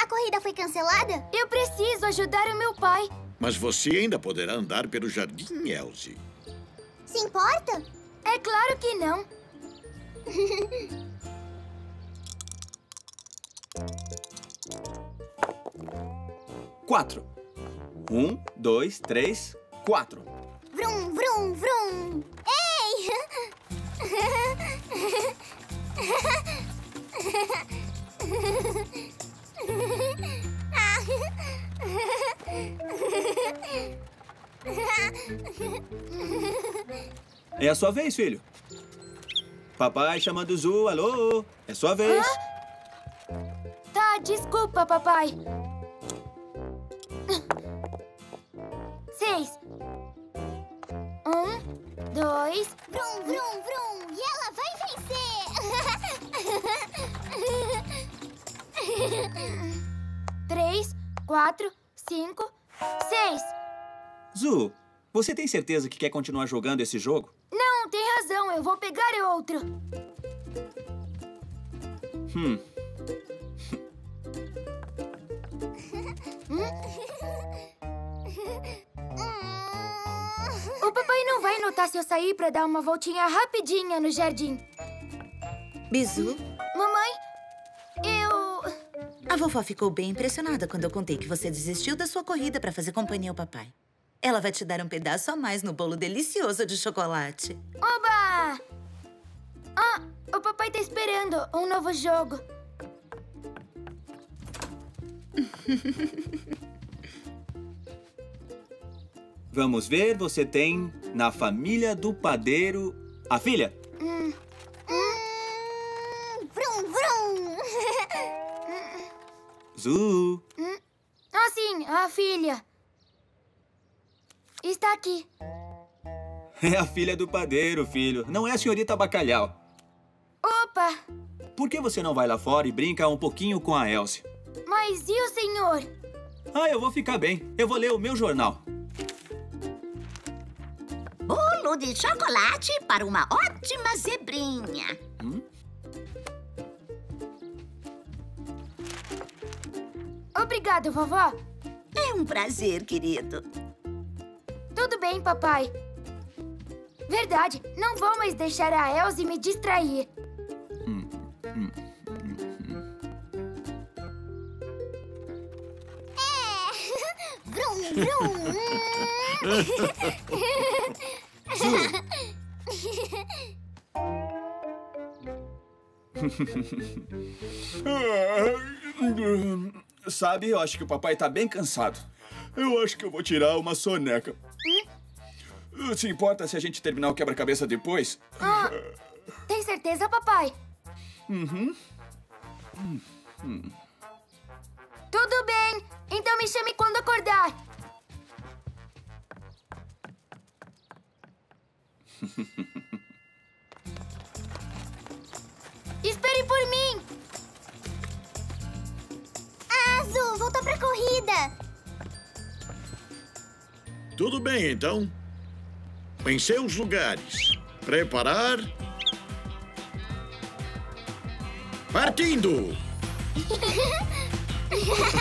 corrida foi cancelada? Eu preciso ajudar o meu pai. Mas você ainda poderá andar pelo jardim, Elsie. Se importa? É claro que não. 4. 1, 2, 3, 4. Vrum, vrum, vrum. Ei! É a sua vez, filho. Papai chamando o Zu. Alô? É sua vez. Tá, desculpa, papai. 6. 1, 2... Vrum, vrum, vrum. E ela vai vencer. 3, 4, 5, 6. Zu, você tem certeza que quer continuar jogando esse jogo? Não, tem razão. Eu vou pegar outro. O papai não vai notar se eu sair pra dar uma voltinha rapidinha no jardim. Bizu, Mamãe, eu... a vovó ficou bem impressionada quando eu contei que você desistiu da sua corrida para fazer companhia ao papai. Ela vai te dar um pedaço a mais no bolo delicioso de chocolate. Oba! Ah, o papai tá esperando um novo jogo. Vamos ver, você tem na família do padeiro a filha. Vrum, vrum. Zu. Ah, sim, a filha. Está aqui. É a filha do padeiro, filho. Não é a senhorita Bacalhau. Opa! Por que você não vai lá fora e brinca um pouquinho com a Elsie? Mas e o senhor? Ah, eu vou ficar bem. Eu vou ler o meu jornal. Bolo de chocolate para uma ótima zebrinha. Obrigado, vovó. É um prazer, querido. Tudo bem, papai. Verdade, não vou mais deixar a Elsie me distrair. Vrum, vrum. Sabe, eu acho que o papai tá bem cansado. Eu acho que eu vou tirar uma soneca. Se importa se a gente terminar o quebra-cabeça depois? Ah, tem certeza, papai? Tudo bem. Então me chame quando acordar. Espere por mim. Azul, voltou pra corrida. Tudo bem, então. Em seus lugares. Preparar. Partindo!